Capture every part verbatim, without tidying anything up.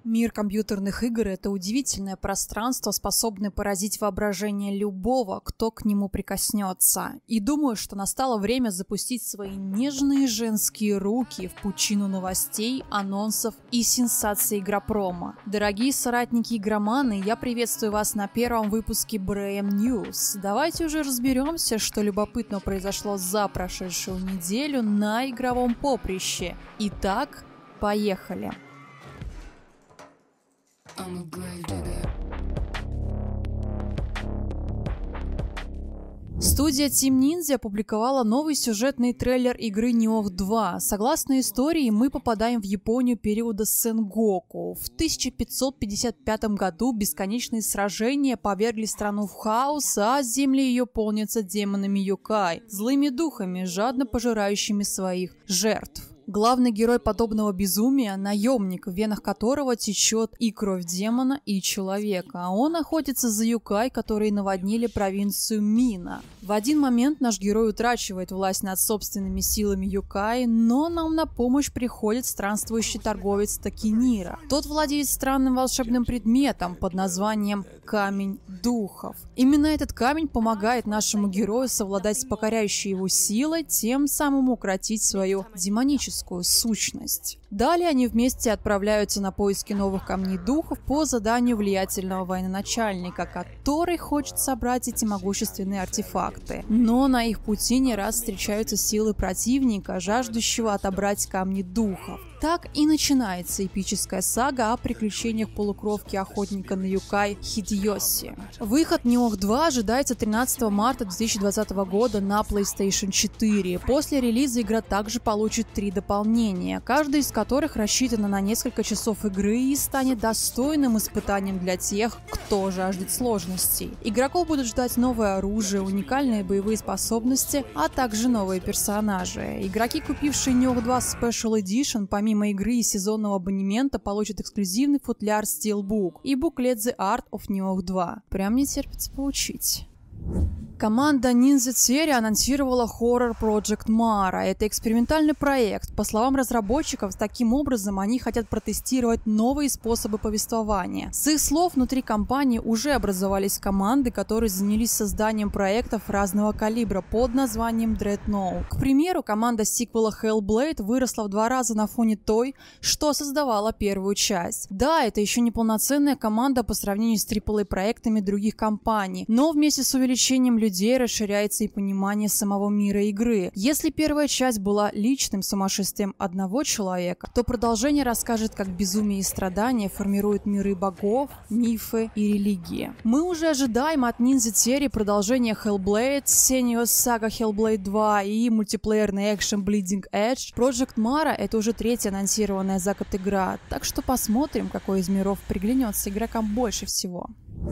Мир компьютерных игр – это удивительное пространство, способное поразить воображение любого, кто к нему прикоснется. И думаю, что настало время запустить свои нежные женские руки в пучину новостей, анонсов и сенсаций игропрома. Дорогие соратники-игроманы, я приветствую вас на первом выпуске Brayem News. Давайте уже разберемся, что любопытно произошло за прошедшую неделю на игровом поприще. Итак, поехали! Студия Team Ninja опубликовала новый сюжетный трейлер игры Nioh два. Согласно истории, мы попадаем в Японию периода Сэнгоку. В тысяча пятьсот пятьдесят пятом году бесконечные сражения повергли страну в хаос, а земли ее полнятся демонами Юкай, злыми духами, жадно пожирающими своих жертв. Главный герой подобного безумия – наемник, в венах которого течет и кровь демона, и человека. А он охотится за Юкай, которые наводнили провинцию Мина. В один момент наш герой утрачивает власть над собственными силами Юкай, но нам на помощь приходит странствующий торговец Такинира. Тот владеет странным волшебным предметом под названием Камень Духов. Именно этот камень помогает нашему герою совладать с покоряющей его силой, тем самым укротить свою демоническую сущность. Далее они вместе отправляются на поиски новых камней духов по заданию влиятельного военачальника, который хочет собрать эти могущественные артефакты. Но на их пути не раз встречаются силы противника, жаждущего отобрать камни духов. Так и начинается эпическая сага о приключениях полукровки-охотника на Юкай Хидеоси. Выход Nioh два ожидается тринадцатого марта две тысячи двадцатого года на PlayStation четыре. После релиза игра также получит три дополнения, каждое из которых рассчитано на несколько часов игры и станет достойным испытанием для тех, кто жаждет сложностей. Игроков будут ждать новое оружие, уникальные боевые способности, а также новые персонажи. Игроки, купившие Nioh два Special Edition, помимо Помимо игры и сезонного абонемента, получит эксклюзивный футляр Steelbook и буклет The Art of Nioh два. Прям не терпится получить. Команда Ninja Theory анонсировала Horror Project Mara. Это экспериментальный проект. По словам разработчиков, таким образом они хотят протестировать новые способы повествования. С их слов, внутри компании уже образовались команды, которые занялись созданием проектов разного калибра под названием Dreadnought. К примеру, команда сиквела Hellblade выросла в два раза на фоне той, что создавала первую часть. Да, это еще не полноценная команда по сравнению с трипл эй-проектами других компаний, но вместе с увеличением людей людей расширяется и понимание самого мира игры. Если первая часть была личным сумасшествием одного человека, то продолжение расскажет, как безумие и страдания формируют миры богов, мифы и религии. Мы уже ожидаем от Ninja Theory продолжения Hellblade, Senua's Saga Hellblade два и мультиплеерный экшен Bleeding Edge. Project Mara — это уже третья анонсированная за год игра, так что посмотрим, какой из миров приглянется игрокам больше всего.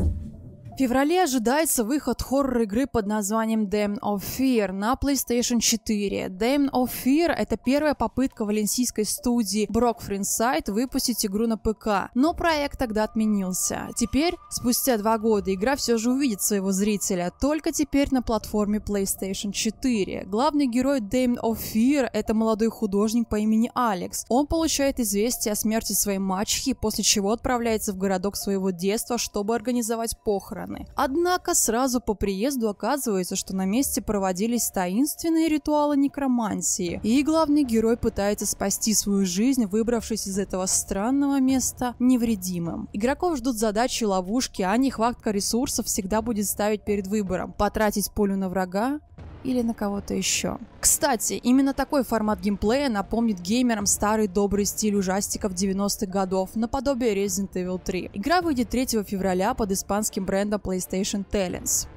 В феврале ожидается выход хоррор-игры под названием Demon of Fear на PlayStation четыре. Demon of Fear — это первая попытка валенсийской студии Brock Friendside выпустить игру на ПК, но проект тогда отменился. Теперь, спустя два года, игра все же увидит своего зрителя, только теперь на платформе PlayStation четыре. Главный герой Demon of Fear — это молодой художник по имени Алекс. Он получает известие о смерти своей мачехи, после чего отправляется в городок своего детства, чтобы организовать похороны. Однако сразу по приезду оказывается, что на месте проводились таинственные ритуалы некромансии, и главный герой пытается спасти свою жизнь, выбравшись из этого странного места невредимым. Игроков ждут задачи и ловушки, а нехватка ресурсов всегда будет ставить перед выбором: потратить пулю на врага или на кого-то еще. Кстати, именно такой формат геймплея напомнит геймерам старый добрый стиль ужастиков девяностых годов, наподобие Resident Evil три. Игра выйдет третьего февраля под испанским брендом PlayStation Talents.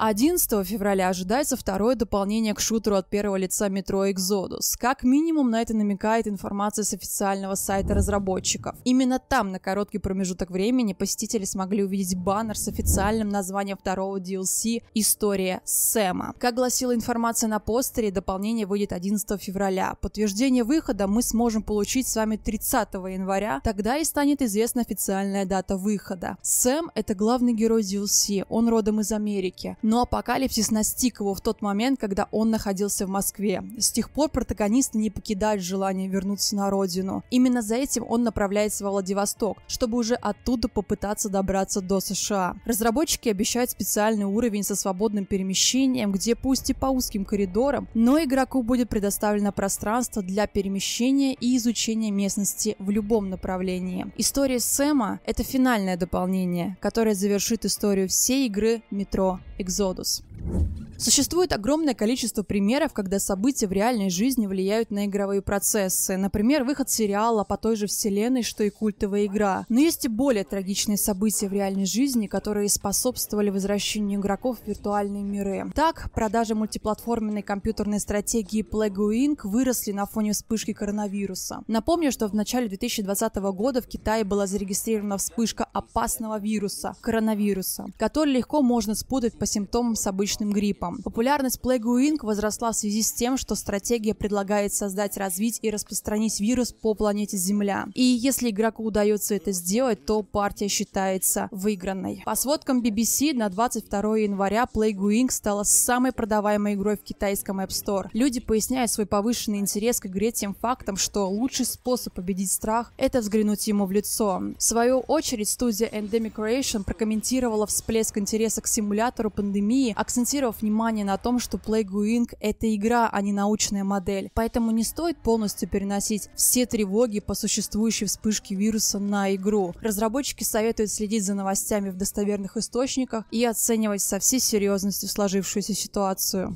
одиннадцатого февраля ожидается второе дополнение к шутеру от первого лица Metro Exodus. Как минимум на это намекает информация с официального сайта разработчиков. Именно там на короткий промежуток времени посетители смогли увидеть баннер с официальным названием второго ди эл си «История Сэма». Как гласила информация на постере, дополнение выйдет одиннадцатого февраля. Подтверждение выхода мы сможем получить с вами тридцатого января, тогда и станет известна официальная дата выхода. Сэм — это главный герой ди эл си, он родом из Америки, но апокалипсис настиг его в тот момент, когда он находился в Москве. С тех пор протагониста не покидает желание вернуться на родину. Именно за этим он направляется во Владивосток, чтобы уже оттуда попытаться добраться до США. Разработчики обещают специальный уровень со свободным перемещением, где пусть и по узким коридорам, но игроку будет предоставлено пространство для перемещения и изучения местности в любом направлении. История Сэма — это финальное дополнение, которое завершит историю всей игры Metro Exodus. Существует огромное количество примеров, когда события в реальной жизни влияют на игровые процессы. Например, выход сериала по той же вселенной, что и культовая игра. Но есть и более трагичные события в реальной жизни, которые способствовали возвращению игроков в виртуальные миры. Так, продажи мультиплатформенной компьютерной стратегии Plague Incorporated выросли на фоне вспышки коронавируса. Напомню, что в начале две тысячи двадцатого года в Китае была зарегистрирована вспышка опасного вируса – коронавируса, который легко можно спутать по симптомам с обычным гриппом. Популярность Plague Incorporated возросла в связи с тем, что стратегия предлагает создать, развить и распространить вирус по планете Земля. И если игроку удается это сделать, то партия считается выигранной. По сводкам би би си, на двадцать второго января Plague Incorporated стала самой продаваемой игрой в китайском App Store. Люди поясняют свой повышенный интерес к игре тем фактом, что лучший способ победить страх – это взглянуть ему в лицо. В свою очередь, студия Endemic Creation прокомментировала всплеск интереса к симулятору пандемии, акцентировав внимание на том, что Plague Incorporated — это игра, а не научная модель. Поэтому не стоит полностью переносить все тревоги по существующей вспышке вируса на игру. Разработчики советуют следить за новостями в достоверных источниках и оценивать со всей серьезностью сложившуюся ситуацию.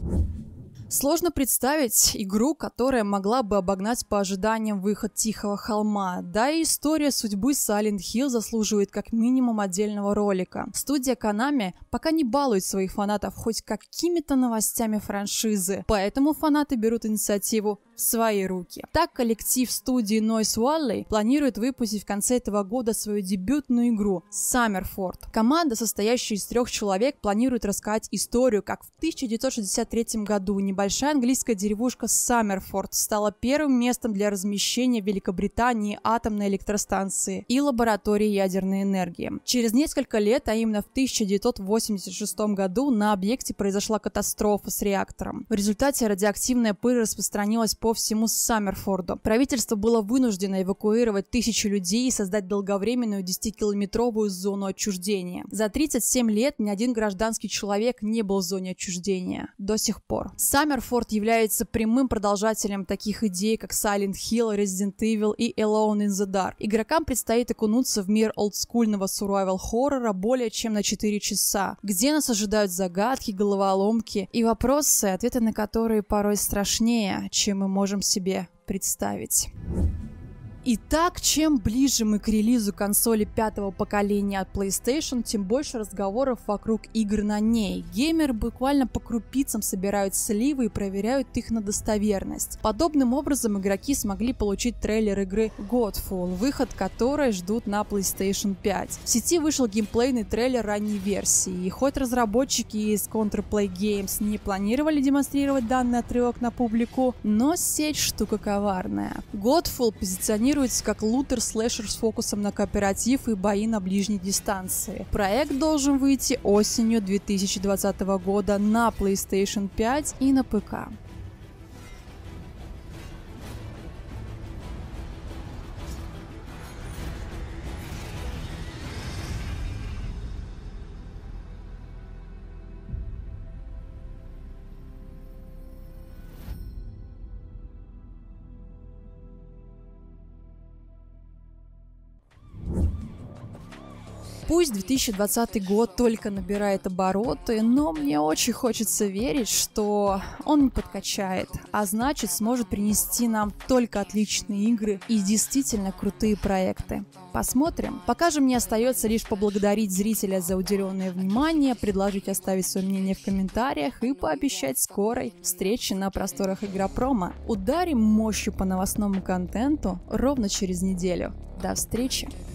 Сложно представить игру, которая могла бы обогнать по ожиданиям выход Тихого холма. Да и история судьбы Silent Hill заслуживает как минимум отдельного ролика. Студия Konami пока не балует своих фанатов хоть какими-то новостями франшизы, поэтому фанаты берут инициативу в свои руки. Так, коллектив студии Noise Valley планирует выпустить в конце этого года свою дебютную игру Summerford. Команда, состоящая из трех человек, планирует рассказать историю, как в тысяча девятьсот шестьдесят третьем году небольшая английская деревушка Summerford стала первым местом для размещения в Великобритании атомной электростанции и лаборатории ядерной энергии. Через несколько лет, а именно в тысяча девятьсот восемьдесят шестом году, на объекте произошла катастрофа с реактором. В результате радиоактивная пыль распространилась по всему Саммерфорду. Правительство было вынуждено эвакуировать тысячи людей и создать долговременную десятикилометровую зону отчуждения. За тридцать семь лет ни один гражданский человек не был в зоне отчуждения. До сих пор. Саммерфорд является прямым продолжателем таких идей, как Silent Hill, Resident Evil и Alone in the Dark. Игрокам предстоит окунуться в мир олдскульного сурвайвал-хоррора более чем на четыре часа, где нас ожидают загадки, головоломки и вопросы, ответы на которые порой страшнее, чем мы можем себе представить. Итак, чем ближе мы к релизу консоли пятого поколения от PlayStation, тем больше разговоров вокруг игр на ней. Геймеры буквально по крупицам собирают сливы и проверяют их на достоверность. Подобным образом игроки смогли получить трейлер игры Godfall, выход которой ждут на PlayStation пять. В сети вышел геймплейный трейлер ранней версии, и хоть разработчики из Counterplay Games не планировали демонстрировать данный отрывок на публику, но сеть штука коварная. Godfall позиционируется как лутер-слэшер с фокусом на кооператив и бои на ближней дистанции. Проект должен выйти осенью две тысячи двадцатого года на PlayStation пять и на ПК. Пусть две тысячи двадцатый год только набирает обороты, но мне очень хочется верить, что он не подкачает, а значит сможет принести нам только отличные игры и действительно крутые проекты. Посмотрим. Пока же мне остается лишь поблагодарить зрителя за уделенное внимание, предложить оставить свое мнение в комментариях и пообещать скорой встречи на просторах Игропрома. Ударим мощью по новостному контенту ровно через неделю. До встречи!